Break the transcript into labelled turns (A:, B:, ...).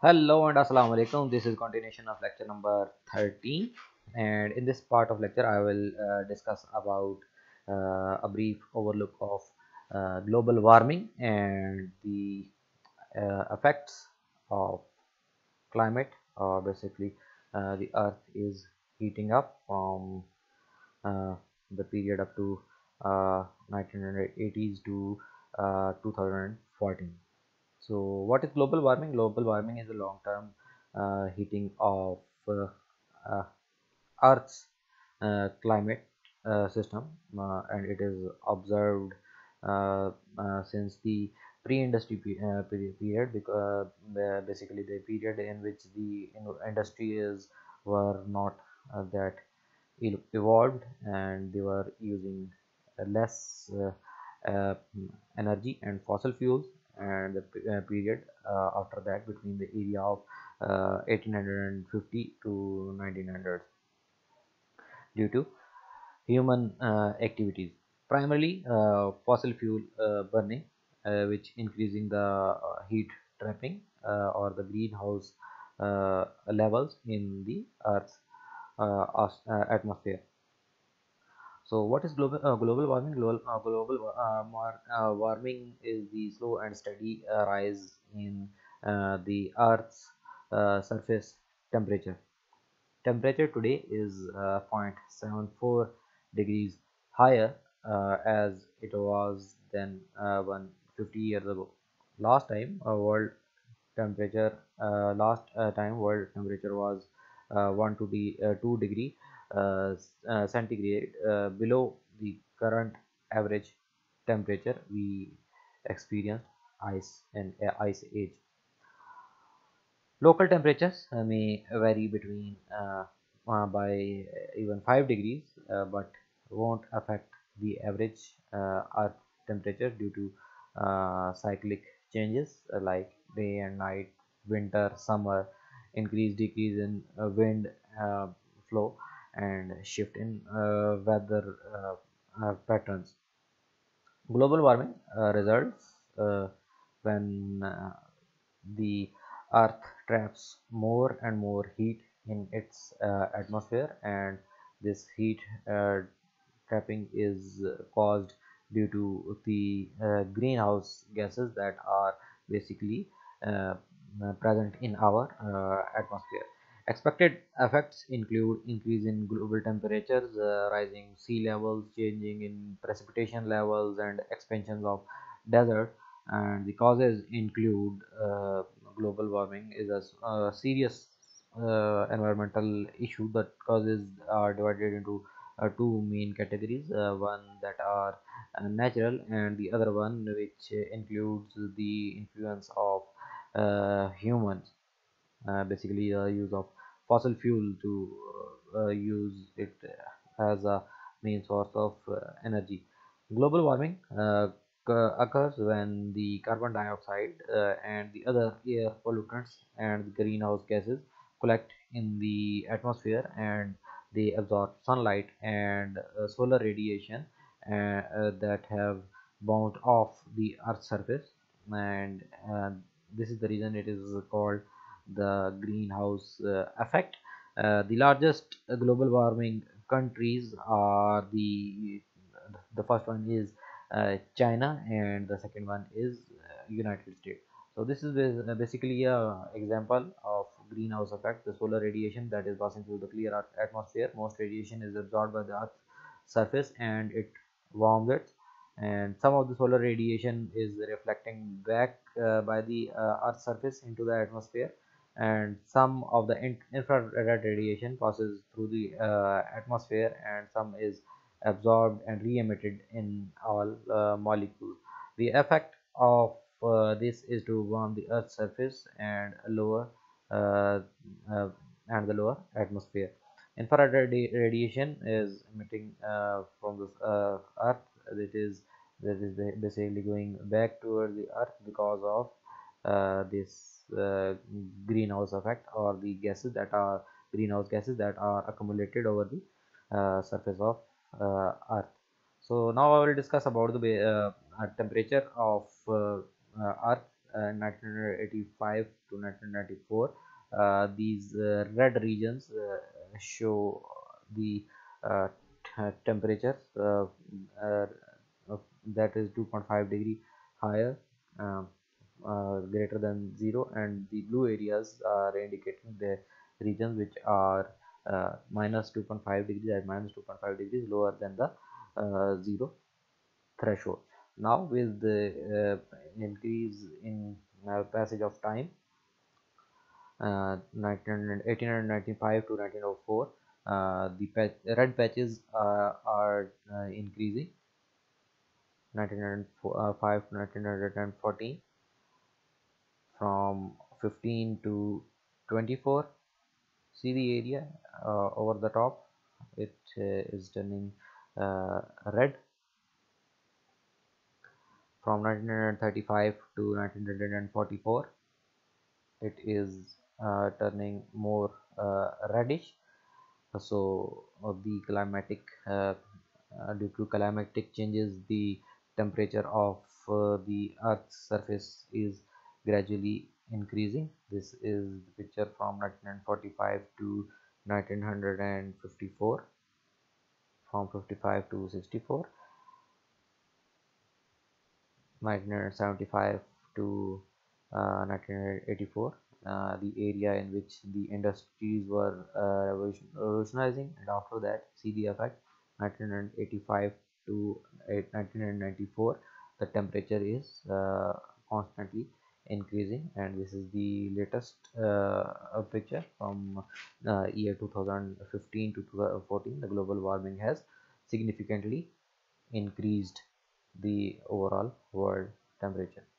A: Hello and assalamu alaikum. This is continuation of lecture number 13, and in this part of lecture I will discuss about a brief overlook of global warming and the effects of climate. Basically, the earth is heating up from uh, the period up to 1980s to 2014. So, what is global warming? Global warming is a long-term heating of uh, Earth's climate system, and it is observed since the period, because basically the period in which the industries were not that evolved, and they were using less uh, energy and fossil fuels, and the period after that between the area of 1850 to 1900 due to human activities, primarily fossil fuel burning, which increasing the heat trapping or the greenhouse levels in the earth's atmosphere. So, what is global warming? Warming is the slow and steady rise in the Earth's surface temperature. Temperature today is 0.74 degrees higher as it was than 150 years ago. Last time, world temperature was 2 degree centigrade below the current average temperature we experienced ice and ice age. Local temperatures may vary between by even 5 degrees, but won't affect the average earth temperature due to cyclic changes like day and night, winter, summer, increase, decrease in wind uh, flow, and shift in weather patterns. Global warming results when the earth traps more and more heat in its atmosphere, and this heat trapping is caused due to the greenhouse gases that are basically uh, present in our atmosphere. Expected effects include increase in global temperatures, rising sea levels, changing in precipitation levels, and expansions of desert. And the causes include global warming is a serious environmental issue that causes are divided into two main categories, one that are natural, and the other one which includes the influence of humans, basically the use of fossil fuel to use it as a main source of energy. Global warming occurs when the carbon dioxide and the other air pollutants and greenhouse gases collect in the atmosphere, and they absorb sunlight and solar radiation that have bounced off the earth's surface, and this is the reason it is called the greenhouse effect. The largest global warming countries are the first one is China, and the second one is United States. So this is basically a example of greenhouse effect, the solar radiation that is passing through the clear atmosphere. Most radiation is absorbed by the earth's surface, and it warms it, and some of the solar radiation is reflecting back by the earth's surface into the atmosphere, and some of the infrared radiation passes through the atmosphere, and some is absorbed and re-emitted in all molecules. The effect of this is to warm the earth's surface uh, uh, and the lower atmosphere. Infrared radiation is emitting from the earth, that is basically going back towards the earth because of this greenhouse effect, or the gases that are greenhouse gases that are accumulated over the surface of earth. So now I will discuss about the temperature of earth 1985 to 1994, these red regions show the uh, temperatures uh, that is 2.5 degree higher, um, greater than zero, and the blue areas are indicating the regions which are minus 2.5 degrees and minus 2.5 degrees lower than the zero threshold. Now with the increase in passage of time, 1895 to 1904, the red patches are increasing. 1905 to 1914, from 15 to 24. See the area over the top, it is turning red. From 1935 to 1944, it is turning more reddish. So the climatic due to climatic changes, the temperature of the earth's surface is gradually increasing. This is the picture from 1945 to 1954, from 55 to 64, 1975 to 1984, the area in which the industries were revolutionizing, and after that see the effect. 1985 to 1994, the temperature is constantly increasing, and this is the latest picture from year 2015 to 2014. The global warming has significantly increased the overall world temperature.